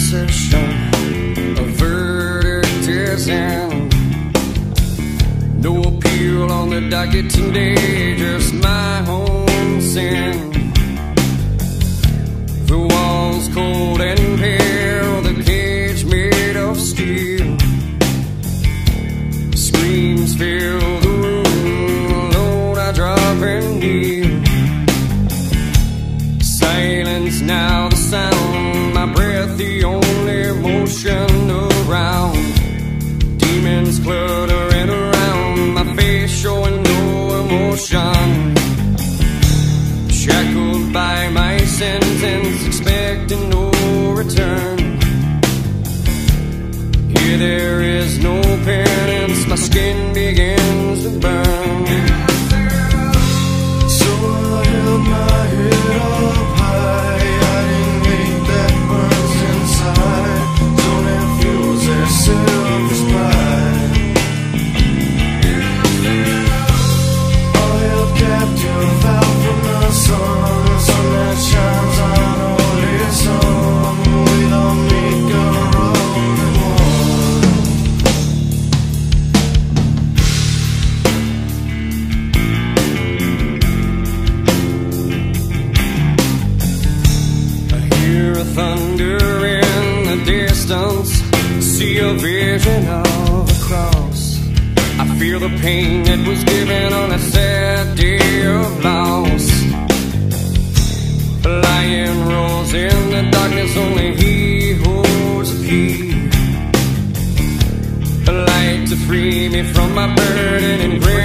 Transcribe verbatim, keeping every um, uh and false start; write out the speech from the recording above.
session. A verdict is in. No appeal on the docket today, just my own sin. The walls cold and pale, the cage made of steel. Screams fill the room, Lord, I drop and kneel. Silence now the sound, my breath the only motion around. Demons cluttering around, my face showing no emotion. Shackled by my sentence, expecting no return. Here there is no penance, my skin begins to burn. So I held my head up high, hiding hate that burns inside. Don't fuels their selfish pride. All held captive out from the sun, the sun that shines on only some. We don't make a rolling one. I hear a thunder in the distance, see a vision of a cross. I feel the pain that was given on a sad day of loss. A lion rolls in the darkness, only he holds the key. A light to free me from my burden and grace.